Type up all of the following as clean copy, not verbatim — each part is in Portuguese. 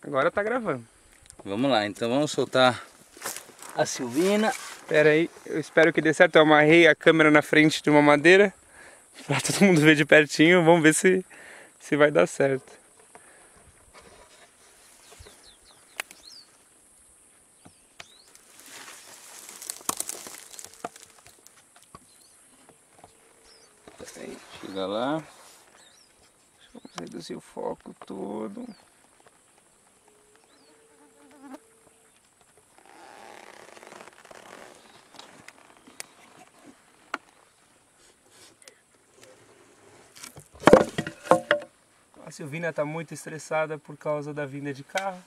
Agora tá gravando. Vamos lá, então vamos soltar a Silvina. Pera aí, eu espero que dê certo. Eu amarrei a câmera na frente de uma madeira pra todo mundo ver de pertinho. Vamos ver se vai dar certo. Peraí, Chega lá. vamos reduzir o foco todo. A Silvina está muito estressada por causa da vinda de carro.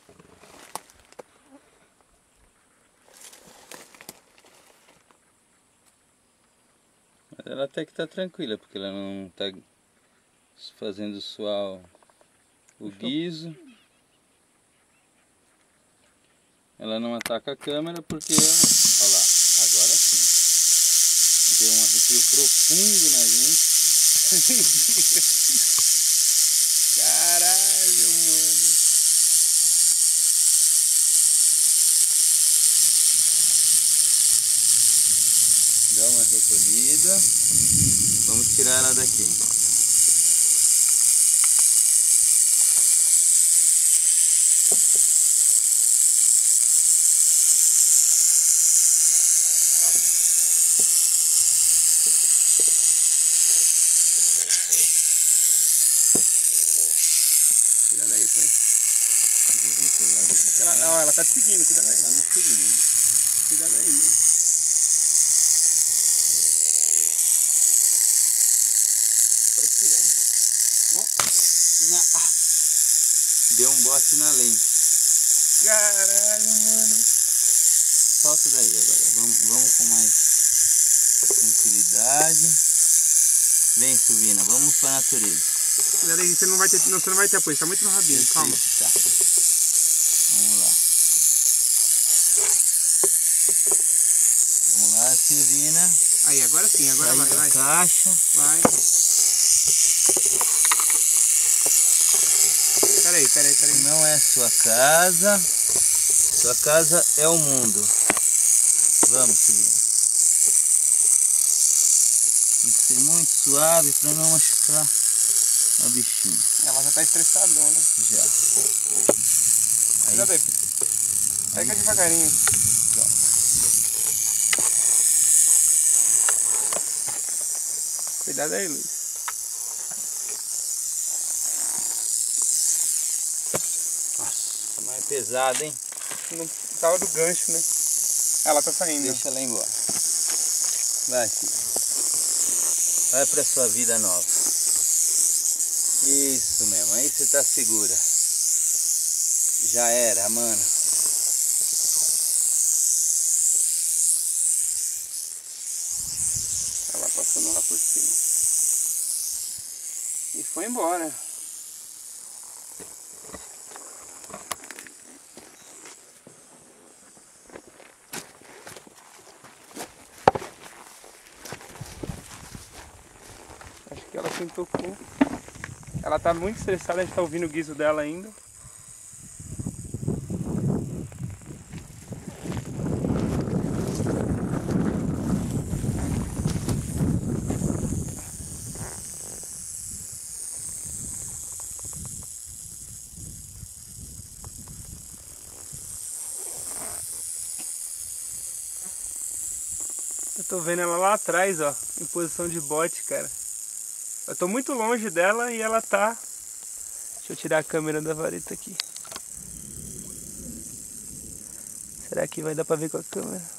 Ela até que tá tranquila, porque ela não tá fazendo suar o guiso. Ela não ataca a câmera porque, olha lá, agora sim. Deu um arrepio profundo na gente. Caralho, mano. Dá uma recolhida. Vamos tirar ela daqui. Cuidado aí, pai. Ela tá te seguindo, cuidado aí. Ela tá nos seguindo. Cuidado aí, mano. Pode tirar, deu um bote na lente. Caralho, mano. Solta daí agora. Vamos com mais tranquilidade. Vem, Silvina, vamos pra natureza. Cuidado aí, você não vai ter apoio, tá muito no rabinho, calma. Tá. Vamos lá. Vamos lá, Silvina. Aí, agora sim, agora Sai vai, da vai. caixa. Vai. Peraí. Não é sua casa. Sua casa é o mundo. Vamos, Silvina. Tem que ser muito suave para não machucar a bichinha. Ela já tá estressadona. Já. Aí, Cuidado aí. Pega devagarinho. Cuidado aí, Luiz. nossa, mais pesado, hein? Não tava do gancho, né? Ela tá saindo. Deixa ela embora. Vai, filho. Vai pra sua vida nova. Isso mesmo, aí você tá segura. Já era, mano. Ela passando lá por cima. E foi embora. Acho que ela se tocou. Ela tá muito estressada, a gente tá ouvindo o guiso dela ainda. Eu tô vendo ela lá atrás, ó, em posição de bote, cara. Eu tô muito longe dela e ela tá... Deixa eu tirar a câmera da vareta aqui. Será que vai dar pra ver com a câmera?